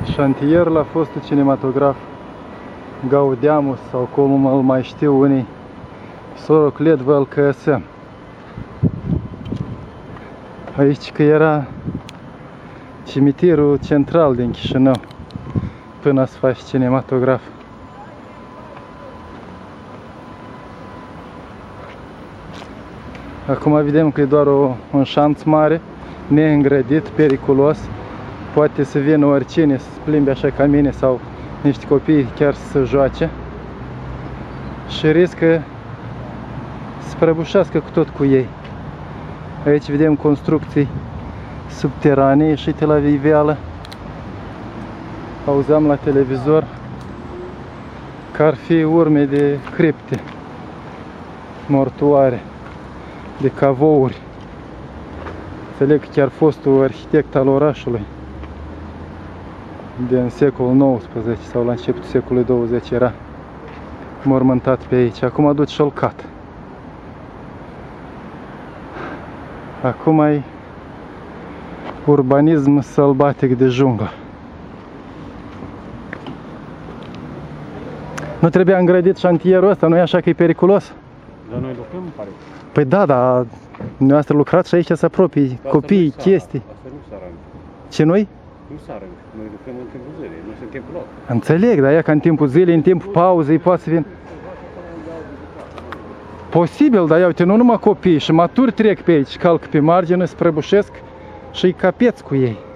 Șantier la fostul cinematograf Gaudeamus, sau cum îl mai știu unii, Soroclet VLKSM. Aici că era cimitirul central din Chișinău, până să faci cinematograf. Acum vedem că e doar un șanț mare, neîngrădit, periculos. Poate să vină oricine să plimbe așa ca mine sau niște copii chiar să se joace. Și riscă să prăbușească cu tot cu ei. Aici vedem construcții subterane ieșite la iveală. Auzeam la televizor că ar fi urme de cripte mortuare, de cavouri. Înțeleg că chiar fostul arhitect al orașului din secolul XIX sau la începutul secolului 20 era mormântat pe aici. Acum a dus șolcat. Acum e urbanism sălbatic de junglă. Nu trebuia îngrădit șantierul ăsta, nu e așa că e periculos? Dar noi lucrăm, pare. Păi da, dar dumneavoastră lucrați și aici se apropii copiii, chestii. Asta nu sară. Ce noi? Nu sară. Noi lucrăm în timpul zilei, nu sunt în timpul lor. Înțeleg, dar ea ca în timpul zilei, în timpul pauzei, poate să vin. Posibil, dar ia uite, nu numai copii, și maturi trec pe aici, calc pe margine, se prăbușesc și îi capeți cu ei.